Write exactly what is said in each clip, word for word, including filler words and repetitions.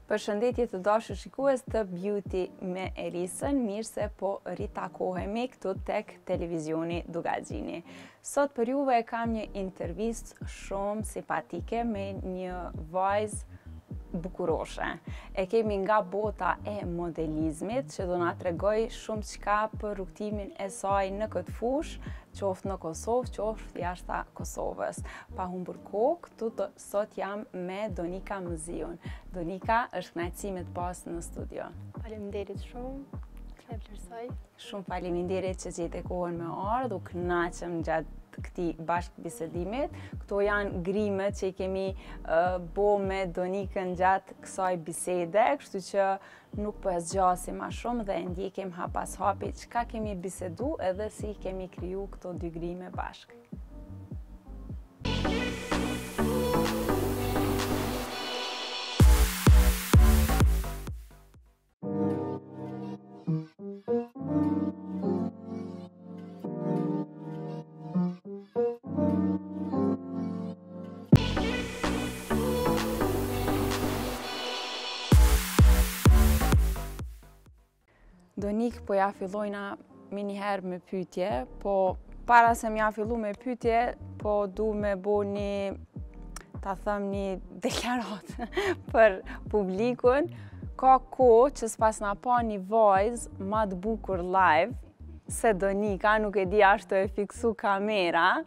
Përshëndetje të dashur shikues të Beauty me Elisën, mirë se po ritakohemi këtu tek televizioni Dugaxhini. Sot për juve kam një intervistë shumë simpatike me një vajzë bukuroshe. E kemi nga bota e modelizmit që do na tregoj shumë çka për rrugtimin e saj në këtë fushë, qoftë në Kosovë, qoftë jashta Kosovës. Pa humbur kohë, këtu të, sot jam me Donika Mziun. Donika, është kënaqësi me të pas në studio. Faleminderit shumë, e vlerësoj. Shumë faleminderit që gjete kohën me ardhur, u kënaqem gjatë këtij bashkëbisedimit. Këto janë grimet që i kemi uh, bo me Donikën gjatë kësaj bisede, kështu që nuk po e zgjasim më shumë dhe ndjekim hap pas hapi çka kemi bisedu edhe si kemi kriju këto dy grime bashkë. Donik, po ja fillojna miniherë me pyetje, po para se m'ja fillu me pyetje, po du me bo një, ta thëm një deklaratë për publikun. Ka kohë që s'pas na pa një vajzë ma të bukur live, se Donika, nuk e di ashtu e fiksu kamera,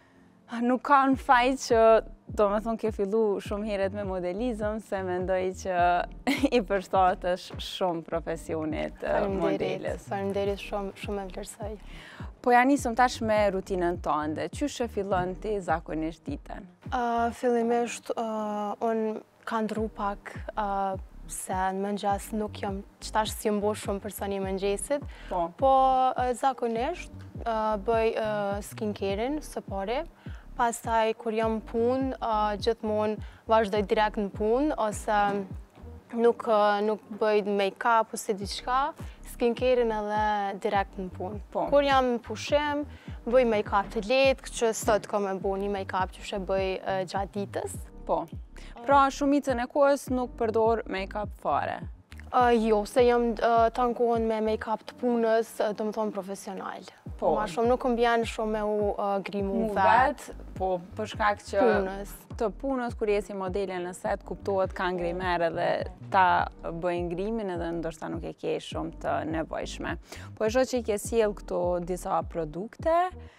nuk ka në faj që do me thonë ke fillu shumë heret me modelizëm, se mendoj që i përshtatesh shumë profesionit modeles. Faleminderit shumë, shumë e vlerësoj. Po ja nisëm tash me rutinën tënde. Qysh e fillon ti zakonisht ditën? Uh, fillimisht, uh, unë ka ndru pak uh, se në mëngjes nuk jam, qëtash si jam bo shumë personi mëngjesit, po, po uh, zakonisht uh, bëj uh, skincare-in së pari. Pastaj, kur jam punë, uh, gjithmonë vazhdoj direkt në punë, ose nuk, uh, nuk bëj make-up ose diçka, skincare-in edhe direkt në punë. Po. Kur jam në pushim, bëj make-up të lehtë, që sot ka me bo një make-up që shë bëj uh, gjatë ditës. Po. Pra, shumicën e kohës nuk përdor make-up fare? Uh, jo, se jam uh, të ankohen me make-up të punës, uh, do më thonë profesional. Po. Ma shumë nuk më bjenë shumë me u uh, grimu Mu vetë. Po, për shkak që punës. Të punës, kur jesi modele në set, kuptohet kanë grimerë dhe ta bëjnë grimin edhe ndoshta nuk e ke shumë të nevojshme. Po e shoh që i ke sjell këto disa produkte,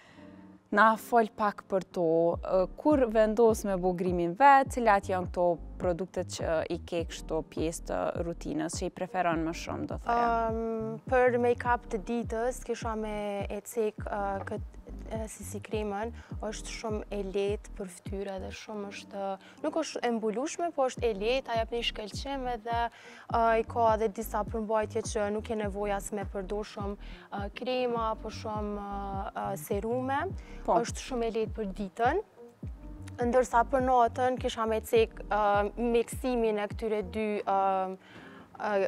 na fol pak për to. Kur vendos me bo grimin vetë, cilat janë këto produktet që i ke kështu pjesë të rutinës, që i preferon më shumë, do thoya? Um, për make-up të ditës, kisha me e cek uh, këtë C C kremën, është shumë e lehtë për fytyrë dhe shumë është, nuk është e mbulueshme, po është e lehtë, ai jep një shkëlqim edhe uh, i ka edhe disa përmbajtje që nuk e nevojë as me përdor shumë uh, krema apo shumë uh, uh, serume. Po. Është shumë e lehtë për ditën. Ndërsa për natën kisha me cek uh, miksimin e këtyre dy uh, uh,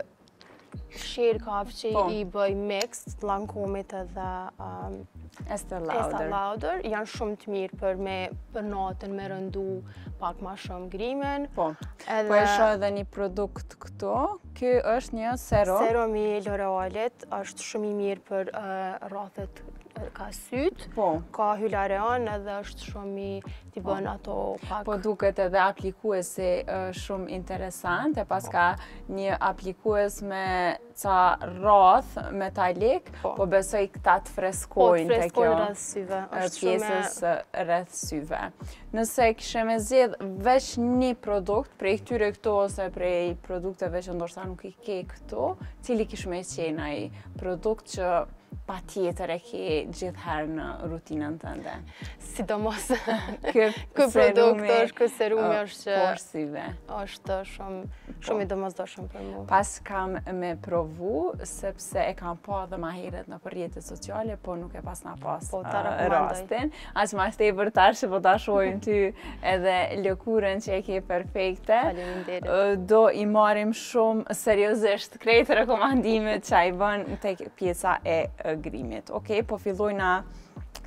shirkave që po, i bëj mix të Lankomit edhe um, Estée Lauder. Estée Lauder. Janë shumë të mirë për, me, për natën me rëndu pak ma shumë grimin. Po, edhe, po e shoh edhe një produkt këto. Ky është një serum. Serum i L'Orealit është shumë i mirë për uh, rrathet ka syt, po, ka hylareon edhe është shumë i t'i bën ato pak. Po duket edhe aplikuesi uh, shumë interesant, e pas ka një aplikues me ca rrath metalik, po, po besoj këta të freskojnë po, të freskojnë rreth syve. Pjesës rreth syve. Nëse kishe me zgjedh veç një produkt prej këtyre këto ose prej produkteve që ndoshta nuk i ke këto, cili kish me qenë ai produkt që pa tjetër e ke gjithherë në rutinën tënde? Sidomos ky produkt është, ky serumi është që porsive. Është shumë shumë i domosdoshëm për mua. Pas kam me provu, sepse e kam pa dhe ma heret në për rrjetet sociale, po nuk e pas na pas po, uh, rastin. As ma shtepër tash që po ta shohim ty edhe lëkurën që e ke perfekte. Faleminderit. Uh, do i marim shumë seriozisht krejt rekomandimet që a i bën tek pjesa e grimit. Okej, po fillojna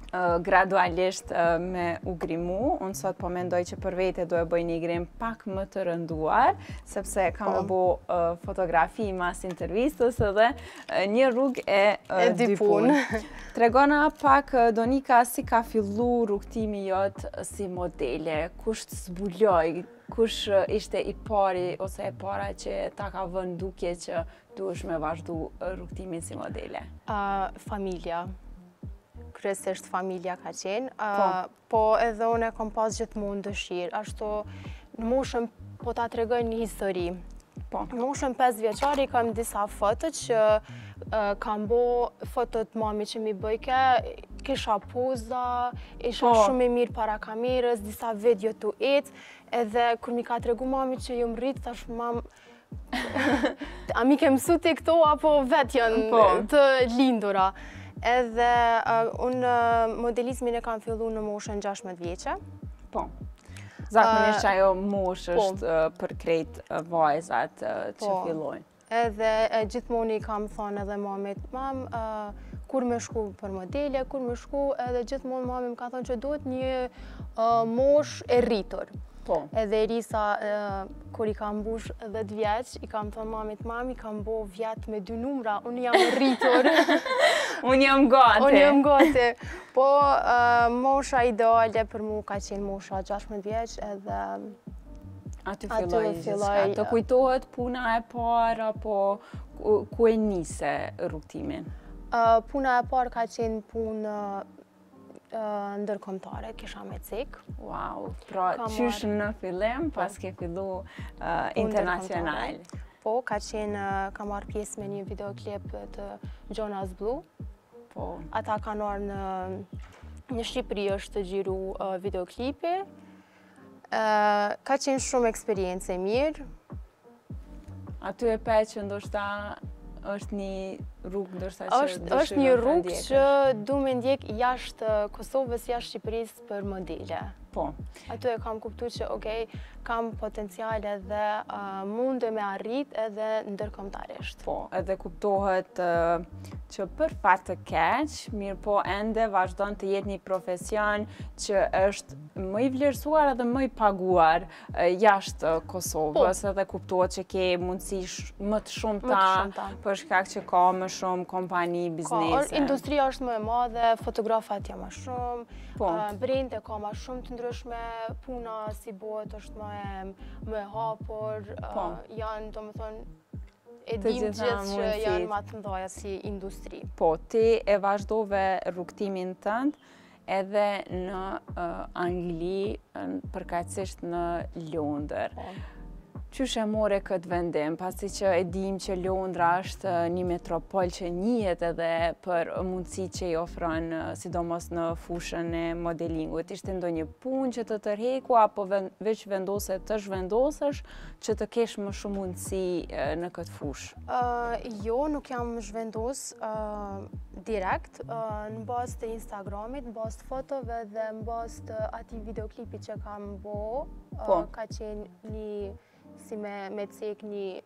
gradualisht me u grimu. Unë sot po mendoj që për vete do e bëj një grim pak më të rënduar, sepse kam e bo fotografi mas intervistës edhe një rrugë e dy punë. Tregona pak, Donika, si ka fillu rrugtimi jot si modele, kush të zbuloj, kush ishte i pari ose e para që ta ka vënë duke që duhesh me vazhdu rrugtimin si modele? Familja. Kryesisht familja ka qenë, po edhe unë e kom pas gjithmonë dëshirë. Ashtu në moshën, po ta tregoj një histori. Në moshën pesë vjeçari kam disa foto që kam bo fotot mami që mi bëjke, kisha poza, isha shumë e mirë para kamerës, disa video të etë, edhe kur mi ka tregu mami që jom rritë, thash mam, a mi ke mësu të këto, apo vetë janë të lindura. Edhe unë modelizmin e kam fillu në moshën gjashtëdhjetë vjeçe. Po. Zakonisht që ajo moshë është për krejt vajzat që fillojnë. Edhe gjithmoni kam thonë edhe mamit, mam, kur me shku për modele, kur me shku, edhe gjithmonë mami më ka thonë që duhet një moshë e rritur. Edhe Erisa, kur i kam bush dhjetë vjeç, i kam thonë mamit, mami, kam bo vjetë me dy numra, unë jam rritur. Unë jam gati. Unë jam gati. Po, mosha ideale për mu ka qenë mosha gjashtëdhjetë vjeç, edhe aty filloj gjithçka. Të kujtohet puna e parë, apo ku e nise rrugtimin? Puna e parë ka qenë punë ndërkombëtare, kisha me cek. Wow, pra qysh në fillim, pas ke fillu internacional. Po, ka qenë, ka marrë pjesë me një videoklip të Jonas Blue. Po. Ata kanë orë në një Shqipëri është të gjiru videoklipi. Ka qenë shumë eksperiencë e mirë. Aty e pe që ndoshta është një rrugë ndoshta që dëshiroj të është një rrugë që du me ndjek jashtë Kosovës, jashtë Shqipërisë për modele. Po. Aty e kam kuptu që, okej, kam potencial edhe mund me arrit edhe ndërkombëtarisht. Po, edhe kuptohet që për fat të keq, mirë po ende vazhdon të jetë një profesion që është më i vlerësuar edhe më i paguar jashtë Kosovës, edhe kuptohet që ke mundësi më të shumta për shkak që ka më shumë kompani, biznese. Industria është më e madhe, fotografat janë më shumë, brende ka më shumë të ndryshme, puna si bëhet është më e hapur, janë, do më thonë, e dim gjithë që janë më të mëdha si industri. Po, ti e vazhdove rrugtimin tënd edhe në Angli, përkatësisht në Londër. Qysh e more këtë vendim, pasi që e dim që Londra është një metropol që njihet edhe për mundësi që i ofron, sidomos në fushën e modelingut. Ishte ndonjë punë që të tërheku, apo veç vendose të zhvendosësh që të kesh më shumë mundësi në këtë fushë? Jo, nuk jam zhvendos direkt, në bazë të Instagramit, në bazë të fotove dhe në bazë të ati videoklipi që kam bo, ka qenë një si me cek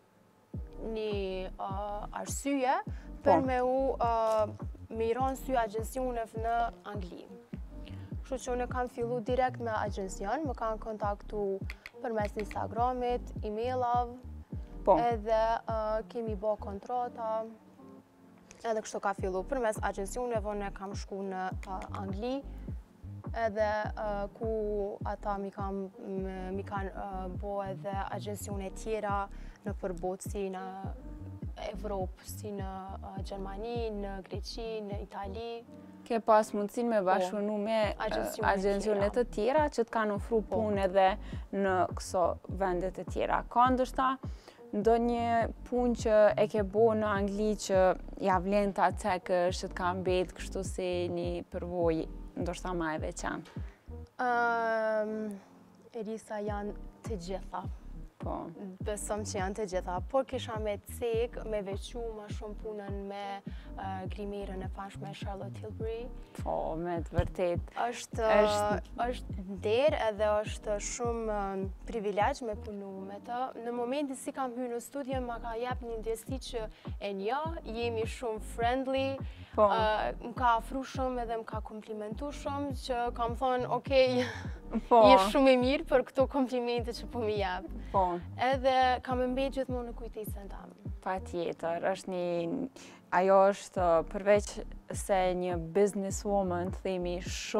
një arsye për me u me i ranë sy agjensionëve në Angli. Kështu që unë kam fillu direkt me agjension, më kanë kontaktu përmes Instagramit, e-mailav, edhe kemi bo kontrata, edhe kështu ka fillu përmes agjensionëve, unë kam shku në Angli, edhe ku ata mi kanë bo edhe agjensione tjera në përbot si në Evropë, si në Gjermani, në Greqi, në Itali. Ke pas mundësin me bashkëpunu me agjensione të tjera që të kanë ofru punë edhe në këso vendet të tjera. Ka ndoshta ndonjë punë që e ke bo në Angli që ja vlen ta cekësh, që të ka mbet kështu si një përvojë ndoshta ma e veçantë? Erisa, janë të gjitha. Po. Besom që janë të gjitha, por kisha me cek, me veçu ma shumë punën me uh, grimerën e pashme Charlotte Tilbury. Po, me të vërtet. është është nder edhe është shumë um, privilegj me punu me të. Në momentin si kam hyrë në studio, ma ka jep një ndjesi që e njo, jemi shumë friendly, Po. uh, më ka afru shumë edhe më ka komplimentu shumë, që kam thonë, okej, Po. je shumë e mirë për këto komplimente që po mi jep. Po. Edhe kam e mbet gjithmonë në kujtesën tam. Pa tjetër, është një, ajo është përveç se një businesswoman, themi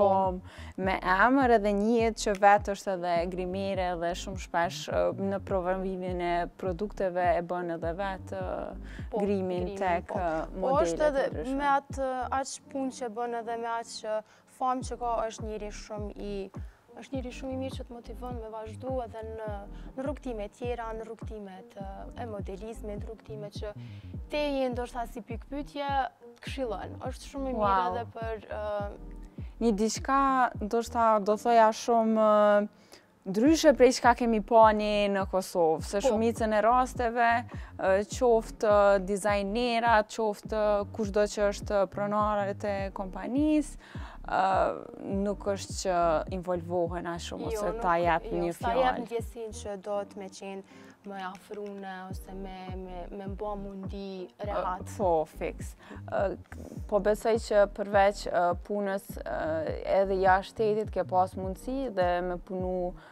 shumë me emër edhe njihet që vetë është edhe grimere dhe shumë shpesh në promovimin e produkteve e bën edhe vetë po, grimin tek po. modelet. Po është edhe me atë aq punë që bën edhe me aq famë që ka, është njëri shumë i është njëri shumë i mirë që të motivon me vazhdu edhe në, në rrugtime tjera, në rrugtime të e modelizmit, në rrugtime që te je ndoshta si pikpyetje këshillon. Është shumë i mirë Wow. edhe për uh, një diçka ndoshta do thoja shumë uh, ndryshe prej çka kemi pani në Kosovë, se Po. shumicën e rasteve uh, qoftë uh, dizajnerat, qoftë uh, kushdo që është pronarët e kompanisë, Uh, nuk është që involvohen a shumë, ose nuk- ta jep jo, një sa jep fjalë. ndjesin që do të me qenë më afrune ose me, me, me mba mundi rehat. Po, fix. Uh, po besoj që përveç uh, punës uh, edhe jashtë shtetit ke pas mundësi dhe me punu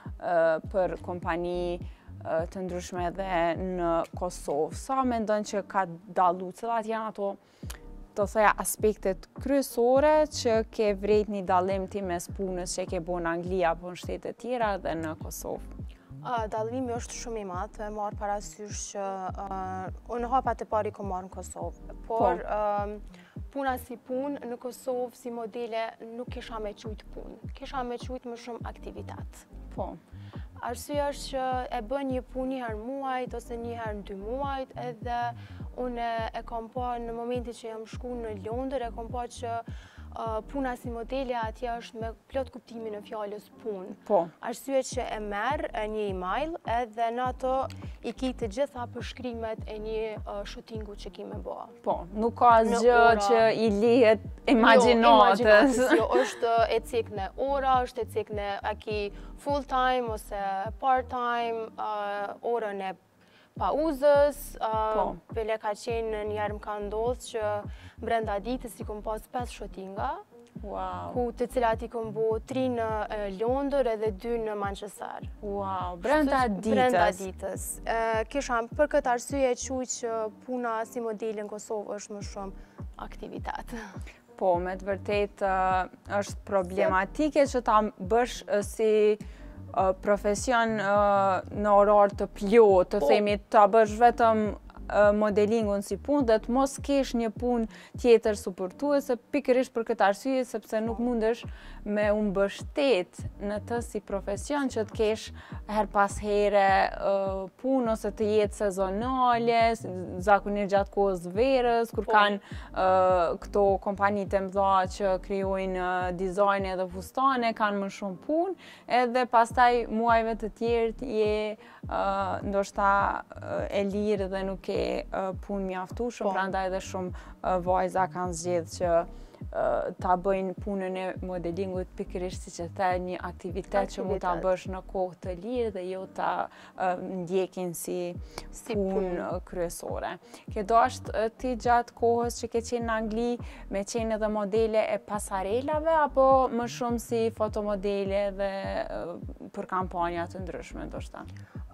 uh, për kompani uh, të ndryshme edhe në Kosovë. Sa mendon që ka dallu, cilat janë ato do thoja aspektet kryesore që ke vrejt një dallim ti mes punës që ke bo në Angli apo në shtetet tjera dhe në Kosovë? Uh, Dallimi është shumë i madh, e marr parasysh që uh, unë hapat e pari kom marrë në Kosovë, por um, puna si punë në Kosovë si modele nuk kisha me qujt punë, kisha me qujt më shumë aktivitet. Po. Arsyeja është që e bën një punë një herë muajt ose një herë në dy muajt, edhe unë e kam pa në momentin që jam shku në Londër, e kam pa që uh, puna si modele atje është me plot kuptimin e fjalës punë. Po. Arsye që e merr e një email edhe në ato i ki të gjitha përshkrimet e një uh, shootingu që ki me bë. Po, nuk ka Në asgjë ora. që i lihet imagjinatës. Jo, imagjinatës, jo, është e cek në ora, është e cek në a ki full time ose part time, uh, orën e pauzës, uh, Po. bile ka qenë njerë më ka ndodhë që brenda ditës i kom pas pesë shootinga, Wow. ku të cilat i kom bo tri në uh, Londër edhe dy në Manchester. Wow, brenda Kështu që ditës. Brenda ditës. E, kisha për këtë arsye e quj që puna si modele në Kosovë është më shumë aktivitet. Po, me të vërtet uh, është problematike që ta bësh uh, si uh, profesion uh, në orar të plot, të Po. themi ta bësh vetëm uh, modelingun si punë dhe të mos kesh një punë tjetër suportuese, pikërisht për këtë arsye sepse nuk mundesh me u mbështet në të si profesion që të kesh her pas here uh, punë ose të jetë sezonale, zakonisht gjatë kohës verës, kur Po. kanë uh, këto kompani të mëdha që krijojnë uh, dizajne dhe fustane, kanë më shumë punë, edhe pastaj muajve të tjerë je uh, ndoshta uh, e lirë dhe nuk ke uh, punë mjaftueshëm, Po. prandaj edhe shumë uh, vajza kanë zgjedhë që uh, ta bëjnë punën e modelingut pikërisht siç e the, një aktivitet që mund ta Aktivitet. bësh në kohë të lirë dhe jo ta uh, ndjekin si, Si punë punë. uh, kryesore. Ke dasht uh, ti gjatë kohës që ke qenë në Angli me qenë edhe modele e pasarelave apo më shumë si fotomodele dhe uh, për kampanja të ndryshme ndoshta?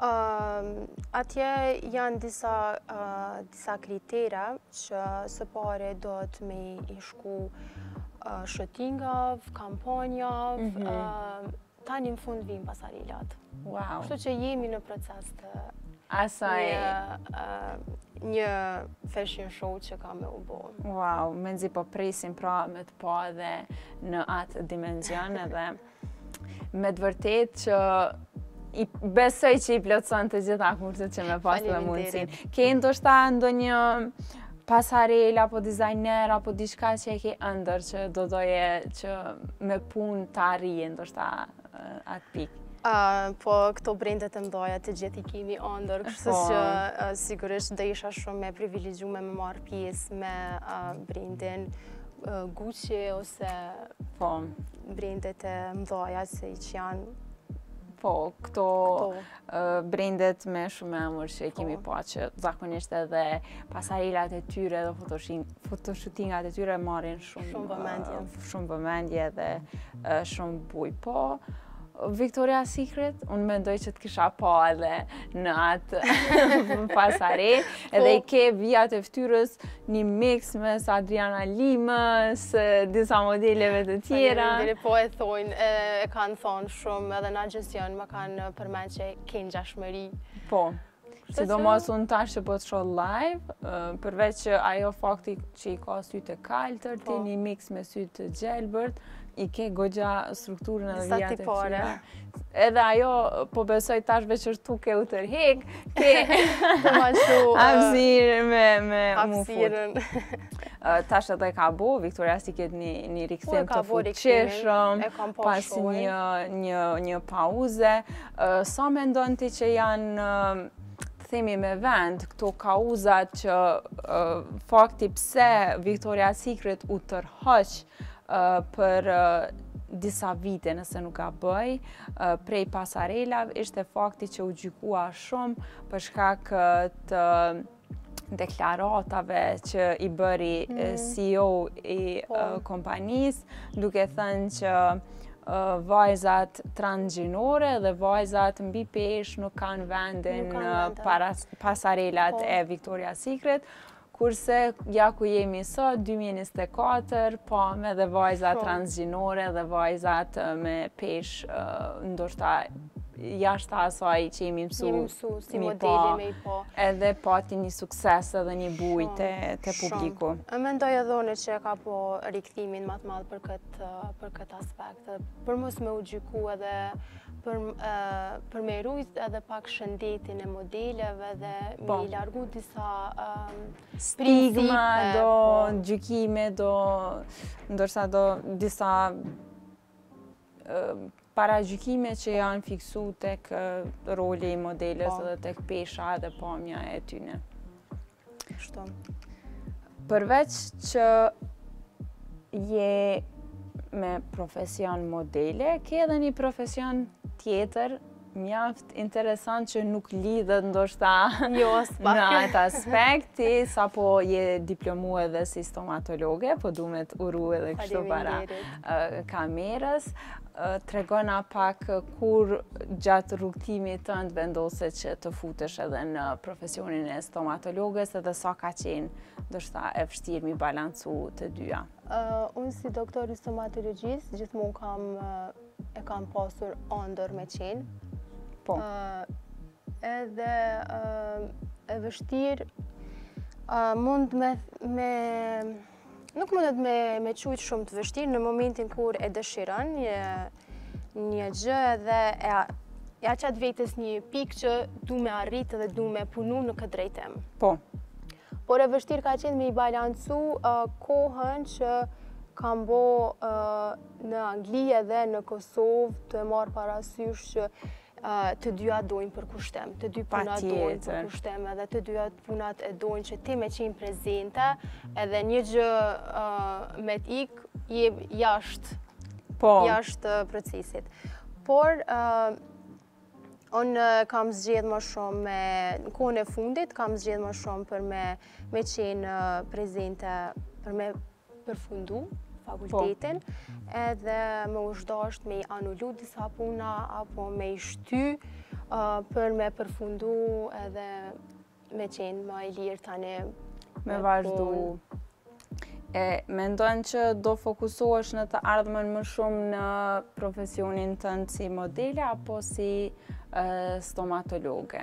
Uh, atje janë disa, uh, disa kritera që së pare do të me i shku uh, shootingav, kampanjav, Mhm. uh, tani në fund vim pasarelat. Wow. Kështu që jemi në proces të Asaj, një, uh, një fashion show që ka me u bo. wow, me nzi po presim pra me të pa edhe në atë dimension edhe me të vërtet që i besoj që i plotëson të gjitha kurset që me pas dhe Faleminderit. mundësin. Ke ndoshta ndonjë pasarela apo dizajner apo diçka që e ke ëndër që do doje që me punë të arrije ndoshta uh, atë pikë? Uh, po këto brendet e mdoja të gjithë i kemi ëndër, kështu Po. që uh, sigurisht do isha shumë me privilegju me më marrë pjesë me uh, brendin uh, Gucci ose Po, brendet e mdoja se që janë po, këto këto. uh, brendet me shumë emër që i kemi Po. pa që zakonisht edhe pasarelat e tyre dhe photoshin- fotoshootingat e tyre marrin shumë Shumë vëmendje. uh, shumë vëmendje dhe uh, shumë buj. Po, Victoria's Secret, unë mendoj që të kisha pa edhe në atë pasare, edhe i ke vijat e fytyrës një mix mes Adriana Limës, disa modeleve të tjera. Faleminderit, po e thojnë, e, e kanë thonë shumë edhe na gjestion, më kanë përmend që ke ngjashmëri. Po. Kështu Sidomos unë tash që po të shoh live, uh, përveç që ajo fakti që i ka sytë e kaltër, ti Po. një mix me sytë të gjelbërt, i ke goxha strukturën edhe Disa vijat e tipare. fytyrës. Edhe ajo, po besoj tash veç është tu ke u tërhek, ke Të ma shu hapësirë me, me mu fut. hapësirën. Uh, tash edhe ka bu, Victoria's Secret një, një Po e rikthim ka të bo rikëtimin, fuqishëm, e kam pa pas shojnë. një, një, një pauze. Uh, sa mendon ti që janë uh, themi me vend, këto kauzat që uh, fakti pse Victoria's Secret u tërhoq uh, për uh, disa vite nëse nuk ka bëj, uh, prej pasarelave, ishte fakti që u gjykua shumë për shkak uh, të deklaratave që i bëri mm. C E O i uh, kompanisë, duke thënë që uh, vajzat transgjinore dhe vajzat mbi peshë nuk kanë vendin Nuk kanë në vende. para pasarelat Po. e Victoria's Secret, kurse ja ku jemi sot, dy mijë e njëzet e katër, po me dhe vajzat Po. transgjinore dhe vajzat uh, me peshë, uh, ndoshta jashtë asaj që jemi mësu, Jemi mësu si mi modeli pa, me i po. edhe pati një sukses edhe një buj Shumë, te, te shumë. publiku. E mendoj edhe unë që ka po rikthimin më të madh për këtë për këtë aspekt, edhe për mos me u gjyku edhe për uh, për me rujt edhe pak shëndetin e modeleve dhe Po. me i largu disa um, Stigma, principe, do po. gjykime, do ndërsa do disa uh, para gjykime që janë fiksu tek uh, roli i modeles Po. edhe tek pesha dhe pamja e tyne. Kështu. Përveç që je me profesion modele, ke edhe një profesion tjetër mjaft interesant që nuk lidhet ndoshta Jo, as pak. në atë aspekt, ti sapo je diplomu edhe si stomatologe, po du me të uru edhe kështu para Faleminderit. uh, kamerës. Uh, tregona pak uh, kur gjatë rrugtimit tënd vendose që të futesh edhe në profesionin e stomatologës edhe sa ka qenë ndoshta e vështirë mi balancu të dyja. Uh, unë si doktor i stomatologjisë, gjithmonë kam, uh, e kam pasur ëndër me qenë. Po. Uh, edhe uh, e vështirë, uh, mund me, me nuk mundet me, me qujtë shumë të vështirë në momentin kur e dëshiron një, një gjë dhe e, ja qatë vetës një pikë që du me arritë dhe du me punu në këtë drejtim. Po. Por e vështirë ka qenë me i balancu uh, kohën që kam bo uh, në Angli edhe në Kosovë të e marë parasysh që uh, të dyja dojnë për kushtem, të dy punat dojnë për Patjetër. kushtem, edhe të dyja punat e dojnë që ti me qenë prezente, edhe një gjë uh, me t'ik je jashtë, Po. jashtë uh, procesit. Por, uh, unë kam zgjedhë më shumë me, në kohën e fundit, kam zgjedhë më shumë për me, me qenë uh, prezente, për me përfundu fakultetin, edhe me u zhdasht me i anullu disa puna, apo me i shty uh, për me përfundu edhe me qenë më i lirë tani. Me vazhdu. E mendon që do fokusohesh në të ardhmen më shumë në profesionin tënd si modele apo si e, stomatologe?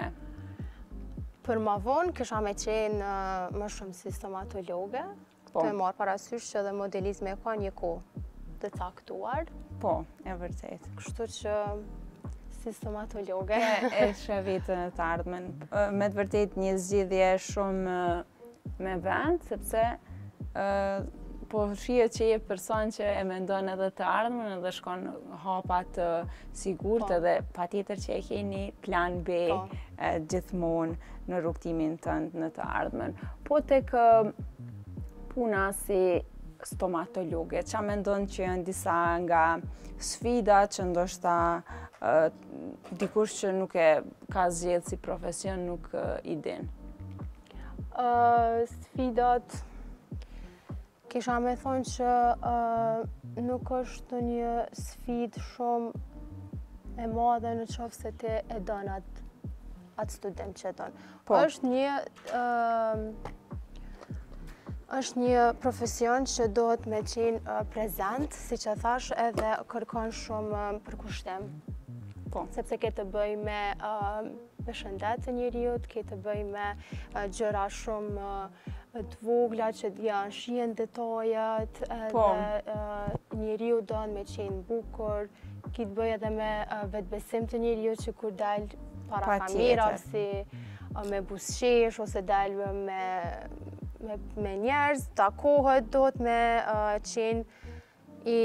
Për ma vonë, kësha me qenë uh, më shumë si stomatologe, Po. të e marë parasysh që dhe modelizme ka një kohë të caktuar, Po, e vërtet. kështu që si stomatologe. E, e shë vetën e të ardhmen. E, Me të vërtet një zgjidhje shumë e, me vend, sepse e, po shihet që je person që e mendon edhe të ardhmen edhe shkon hapa të sigurt edhe patjetër që e ke një plan B gjithmonë në rrugtimin tënd në të ardhmen. Po tek puna si stomatologe, ç'a mendon që janë disa nga sfidat që ndoshta dikush që nuk e ka zgjedhë si profesion nuk i din? Sfidat, kisha me thonë që nuk është një sfidë shumë e madhe në qoftë se ti e don atë atë student që e don. Është një është një profesion që duhet me qenë prezent, si që thash, edhe kërkon shumë përkushtim. Sepse ke të bëj me me shëndet të njeriut, ke të bëj me gjëra shumë të vogla që janë shihen detajat, edhe njeriu don me qenë bukur, ki të bëj edhe me vetbesim të njeriut që kur dal para kamerave si me buzëqesh ose dal me me, me njerëz, takohet, do të me qenë i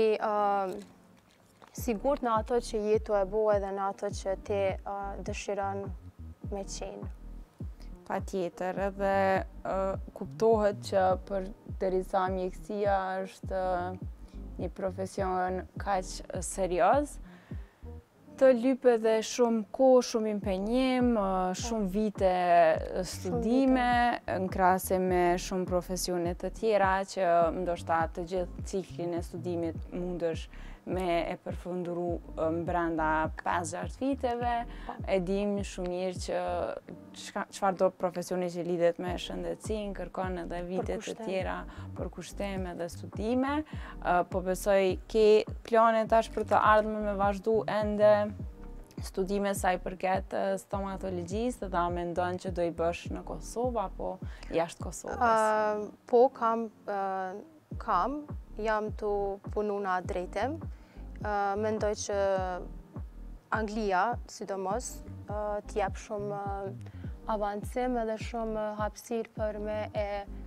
sigurt në ato që jetu e bo edhe në ato që ti dëshiron me qenë. Patjetër, edhe kuptohet që për derisa mjekësia është një profesion kaq serioz, të lyp edhe shumë kohë, shumë impenjim, shumë vite studime, në krahasim me shumë profesione të tjera që ndoshta të gjithë ciklin e studimit mundesh me e përfunduru brenda pesë gjashtë viteve. E dim shumë mirë që çfarëdo profesioni që lidhet me shëndetësinë kërkon edhe vite të tjera përkushtim edhe studime. Po besoj ke plane tash për të ardhmen me vazhdu ende studime sa i përket stomatologjisë dhe a mendon që do i bësh në Kosovë apo jashtë Kosovës? Po, kam, kam, jam të punu në drejtim. Mendoj që Anglia, sidomos, t'jep shumë avancim edhe shumë hapësirë për me e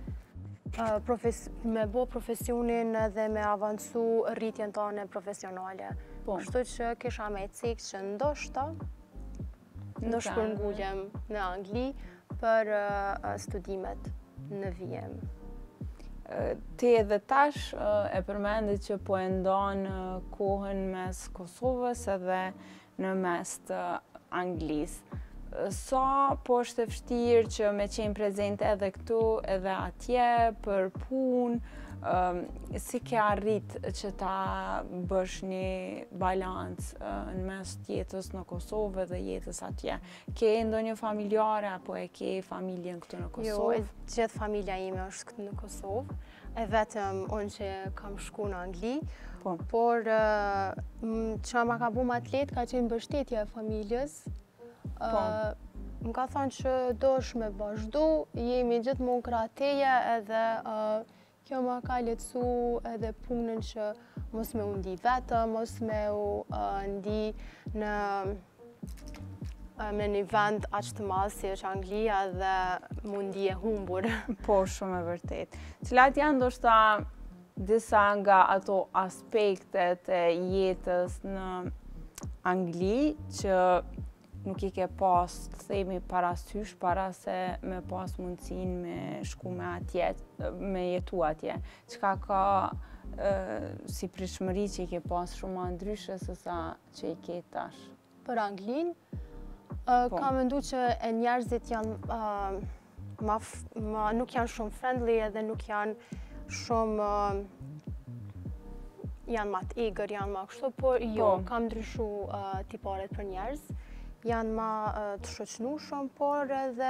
me bo profesionin edhe me avancu rritjen tonë profesionale. Kështu që kisha me cekë që ndoshta do shpërngulem në Angli për studimet në vijem. Ti edhe tash e përmendit që po e ndon kohën mes Kosovës edhe në mes të Anglisë. Sa po është e vështirë që me qenë prezente edhe këtu edhe atje për punë, si ke arrit që ta bësh një balancë në mes jetës në Kosovë dhe jetës atje? Ke ndonjë familjare apo e ke familjen këtu në Kosovë? Jo, gjithë familja ime është këtu në Kosovë, e vetëm unë që kam shku në Angli, por që ma ka bu më atlet ka qenë mbështetja e familjes. Më ka thonë që do është me vazhdu, jemi gjithmonë krateja edhe kjo ma ka letësu edhe punën që mos me u ndi vetëm, mos me u ndi në me një vend aq të madh si është Anglia dhe mu ndi e humbur. Po, shumë e vërtet. Cilat janë ndoshta disa nga ato aspektet e jetës në Angli që nuk i ke pas, të themi, parasysh, para se me pas mundësin me shku me atje, me jetu atje. Qka ka si pritshmëri që i ke pas shumë ma ndryshe se sa që i ke tash? Për Anglin, ka mendu që e njerëzit janë, nuk janë shumë friendly edhe nuk janë shumë, janë ma të eager, janë ma kështu, por jo, kam ndryshu tiparet për njerëz. Janë ma të shoqnu shumë, por edhe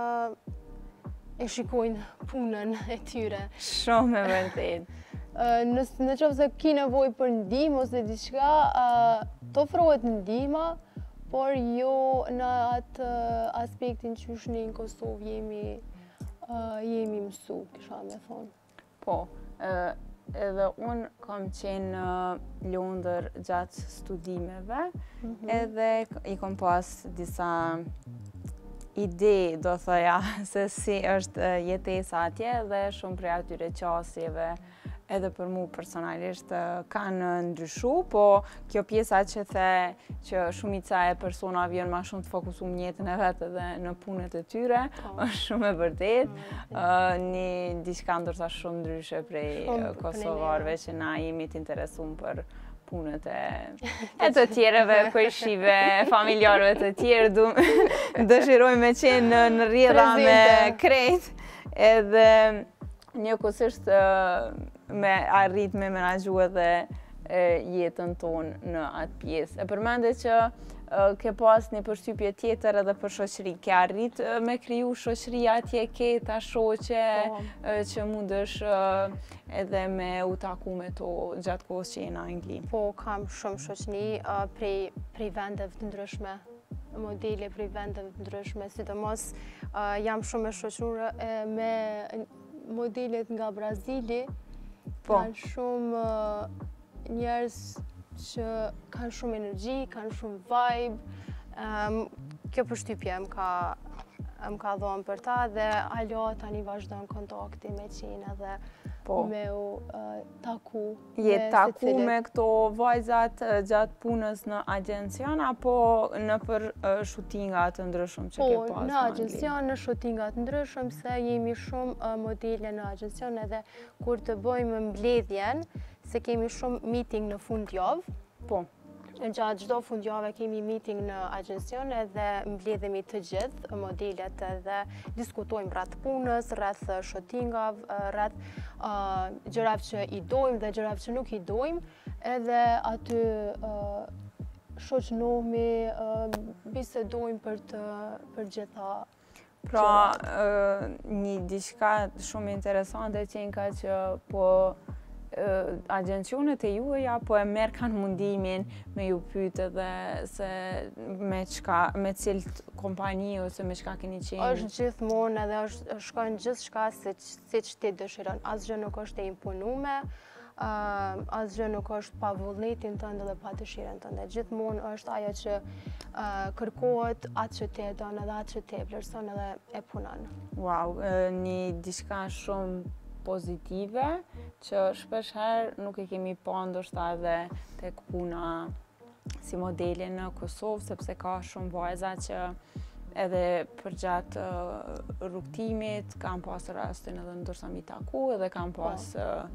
e shikojnë punën e tyre. Shumë e vërtet. Në qoftë se ki nevoj për ndihmë ose diçka, të ofrohet ndihma, por jo në atë aspektin që është në Kosovë jemi mësu, kisha me thonë. Po, edhe unë kam qenë në Londër gjatë studimeve, edhe i kom pas disa ide, do thoja, se si është jetesa atje dhe shumë prej atyre qasjeve edhe për mu personalisht kanë ndryshu, po kjo pjesa që the që shumica e personave janë ma shumë të fokusuar në jetën e vetë dhe në punët e tyre, është shumë e vërtet. Një diçka ndërsa shumë ndryshe prej kosovarëve që na jemi të interesuar për punët e, e të tjereve, kojshive, familjarëve të tjerë, dëshirojmë me qenë në, në rrjedha me krejt, edhe njëkohësisht me arrit me menaxhu edhe jetën tonë në atë pjesë. E përmende që ke pas një përshtypje tjetër edhe për shoqëri. Ke arrit me kriju shoqëri atje, ke ta shoqe që mundesh edhe me u taku me to gjatë kohës që je në Angli? Po, kam shumë shoqëni prej, prej vendeve të ndryshme, modele prej vendeve të ndryshme, sidomos jam shumë e shoqëruar me modelet nga Brazili. Po. Kanë shumë njerëz që kanë shumë energji, kanë shumë vibe. Um, kjo përshtypje më ka, më ka dhonë për ta dhe alo tani vazhdon kontakti me qenë edhe po. Me u uh, taku. Je taku me këto vajzat gjatë punës në agencion apo në për uh, shootingat të ndryshëm që po, ke pas? Po, në agencion, në shootingat të ndryshëm, se jemi shumë uh, modele në agencion edhe kur të bëjmë mbledhjen, se kemi shumë meeting në fundjavë. Po. Gjatë çdo fundjavë kemi meeting në agencion edhe mbledhemi të gjithë modelet edhe diskutojmë rreth punës, rreth shootingave, rreth uh, gjërave që i dojmë dhe gjërave që nuk i dojmë, edhe aty uh, shoqënohemi, uh, bisedojmë për të për gjitha. Pra, uh, një diçka shumë interesante që ka që po agencionet e juaja po e merr kanë mundimin me ju pyet edhe se me çka, me cilët kompani ose me çka keni qenë. Është gjithmonë edhe është shkon gjithçka siç siç ti dëshiron. Asgjë nuk është e imponuar, uh, asgjë nuk është pa vullnetin tënd edhe pa dëshirën tënde. Gjithmonë është ajo që uh, kërkohet, atë që ti e don edhe atë që ti e vlerëson edhe e punon. Wow, një diçka shumë pozitive, që shpesh herë nuk e kemi pa ndoshta edhe tek puna si modele në Kosovë, sepse ka shumë vajza që edhe përgjatë uh, rrugtimit kanë pas rastin edhe ndoshta mi taku edhe kanë pas uh,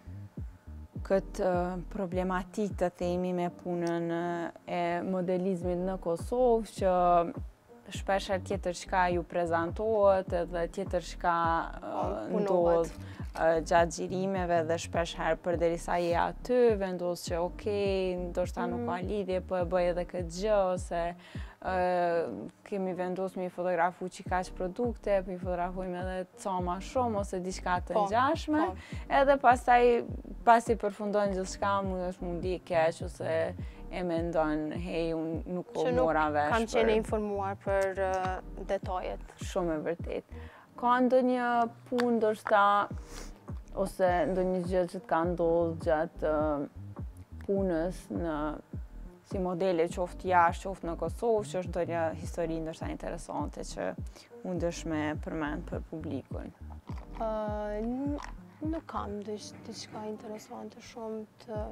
këtë uh, problematik të themi me punën uh, e modelizmit në Kosovë, që shpesh herë tjetër çka ju prezantohet edhe tjetër çka uh, ndodh uh, gjatë xhirimeve dhe shpesh herë përderisa je aty vendos që okay, ndoshta mm. nuk ka lidhje, po e bëj edhe këtë gjë ose uh, kemi vendosur mi fotografu çikash produkte, po i fotografojmë edhe ca më shumë ose diçka të ngjashme, edhe pastaj pasi përfundon gjithçka mund është mundi keq ose e mendon, hej, unë nuk o mora vesh. Kam qenë informuar për uh, detajet. Shumë e vërtet. Ka ndonjë punë ndoshta ose ndonjë gjë që të ka ndodhur gjatë uh, punës në si modele qoftë jashtë, qoftë në Kosovë, që është ndonjë histori ndoshta interesante që mundesh me përmend për publikun? Uh, nuk kam diçka interesante shumë të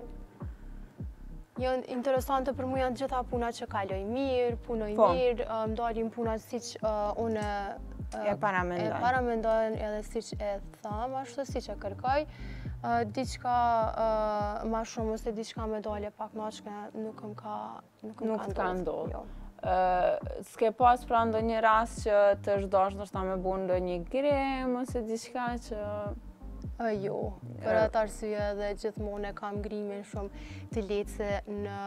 Janë interesante për mu janë gjitha puna që kaloj mirë, punoj po. mirë, më um, dalim puna siç uh, unë uh, e paramendoj. E paramendoj edhe siç e tham, ashtu siç e kërkoj. Uh, diçka uh, ma shumë ose diçka me dalje pak nashke nuk më ka nuk më nuk ka ka ndodhur. Jo. Uh, s'ke pas pra ndonjë rast që të është dash ndoshta me bën ndonjë grem ose diçka që Uh, jo, për atë arsye edhe gjithmonë e kam grimin shumë të lehtë se në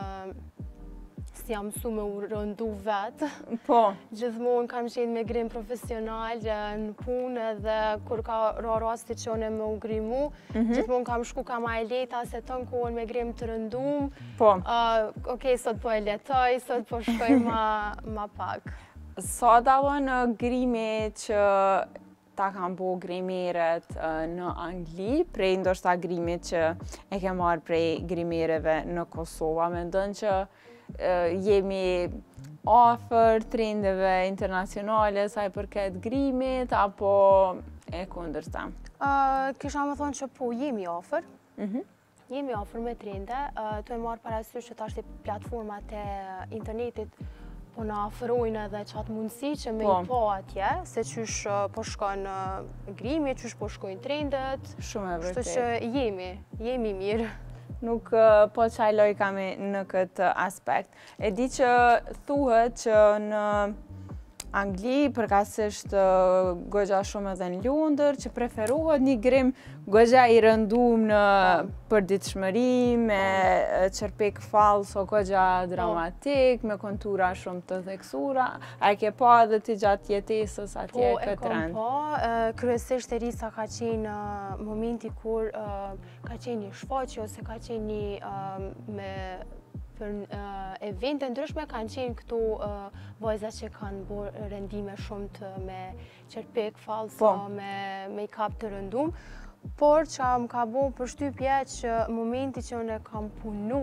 si jam mësu me u rëndu vetë. Po. Gjithmonë kam qenë me grim profesional në punë edhe kur ka ra rasti që unë me u grimu, mm -hmm. gjithmonë kam shku ka ma e leta se të në kohën me grim të rëndum. Po. Uh, Okej, sot po e letoj, sot po shkoj ma, ma pak. Sa dallon grimi që ta kam bo grimeret uh, në Angli, prej ndoshta grimit që e ke marrë prej grimereve në Kosova. Mendon që uh, jemi afër trendeve internacionale sa i përket grimit apo e kundërta? Uh, kisha më thonë që po jemi afër, Jemi afër me trende, tu e marrë parasysh që tash platformat e internetit po na ofrojnë edhe qatë mundësi që me i po atje, se qysh po shkon grimi, qysh po shkojnë trendet. Shumë e vërtet. Kështu që jemi, jemi mirë. Nuk po qaj loj kami në këtë aspekt. E di që thuhet që në Angli, përkatësisht goxha shumë edhe në Lundër, që preferohet një grim goxha i rëndum në përditshmëri, me çerpik fallës o goxha dramatik, me kontura shumë të theksura. A e ke pa edhe ti gjatë jetesës atje këtë rend? Po, e kam pa. Kryesisht Erisa ka qenë momenti kur ka qenë një shfaqje ose ka qenë një me për evente ndryshme kanë qenë këtu vajza që kanë bërë rendime shumë të me çerpik, fallësa, me make-up të rëndum. Por që më ka bërë përshtypje që momenti që unë kam punu,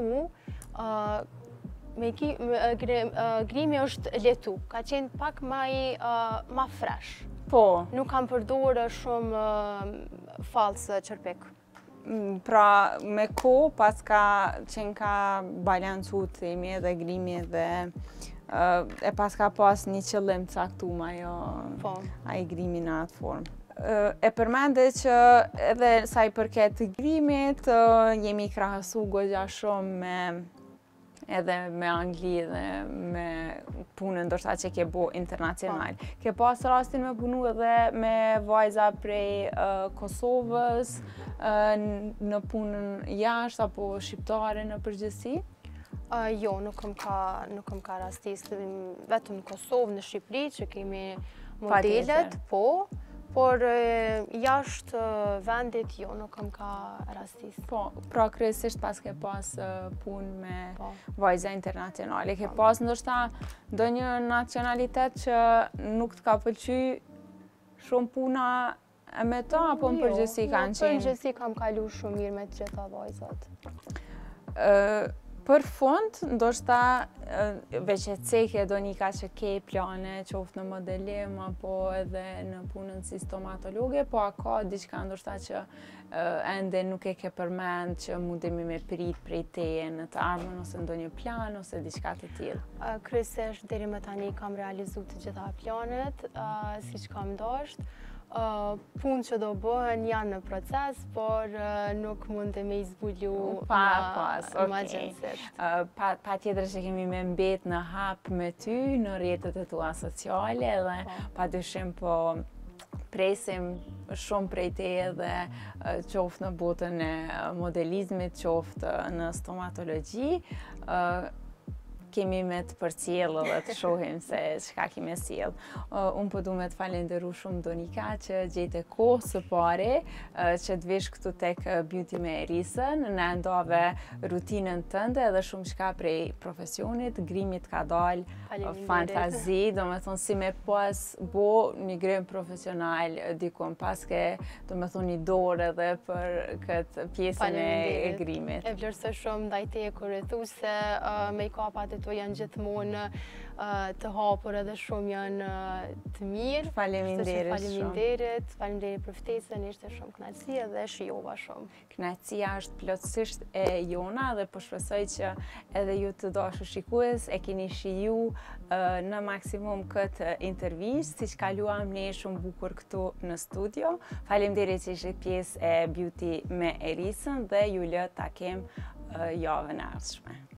grimi është letu, ka qenë pak ma fresh. Po. Nuk kam përdorë shumë fallësë çerpik. Pra, me ko, pas ka qenë ka balancu të themi edhe grimi dhe e pas ka pas një qëllim caktum ajo ai grimi në atë formë. E përmende që edhe sa i përket të grimit, jemi krahësu goxha shumë me edhe me Angli dhe me punën ndoshta që ke bo internacional. Ke pas rastin me punu edhe me vajza prej Kosovës, në punën jashtë apo shqiptare në përgjithësi? Jo, nuk kam ka rastis, vetëm në Kosovë, në Shqipëri, që kemi modelet, po, por jashtë vendit, jo, nuk kam ka rastis. Po, pra kryesisht pas ke pas punë me vajza internacionale. Ke pas ndoshta ndonjë nacionalitet që nuk t'ka pëlqy shumë puna me ta, apo në përgjithësi kanë qenë? Në përgjithësi kam kalu shumë mirë me të gjitha vajzat. Për fund, ndoshta veç e cekje do një ka që ke plane, qoftë në modelim, apo edhe në punën si stomatologe, po a ka diçka ndoshta që ende nuk e ke përmend që mundemi me prit prej teje në të ardhmen, ose ndonjë plan, ose diçka të tillë? Kryesisht deri më tani kam realizu të gjitha planet, siç kam dashur. Punë që do bëhen janë në proces, por nuk mund të me izbullu ma gjënësisht. Pa tjetër që kemi me mbet në hap me ty në rjetët e tua sociale dhe pa dyshim po presim shumë prej te dhe qoftë në botën e modelizmit, qoftë në stomatologji. Kemi me të përcjellë dhe të shohim se çka kemi sjellë. Unë po du me të falenderu shumë Donika që gjete kohë së pari që të vish këtu tek Beauty me Erisën, në ndove rutinën tënde edhe shumë shka prej profesionit, grimit ka dalë fantazi, do me thonë si me pas bo një grim profesional dikon, paske do me thonë një dorë edhe për këtë pjesën e grimit. E vlerësoj shumë ndajte e kërëtu se make-upat e to janë gjithmonë të hapur edhe shumë janë të mirë. Faleminderit shumë. Faleminderit, faleminderit për ftesën, ishte shumë kënaqësi edhe shijova shumë. Kënaqësia është plotësisht e jona dhe po shpresoj që edhe ju të dashur shikues e keni shiju në maksimum këtë intervistë, siç kaluam ne shumë bukur këtu në studio. Faleminderit që ishit pjesë e Beauty me Erisën dhe ju lë takim javën e ardhshme.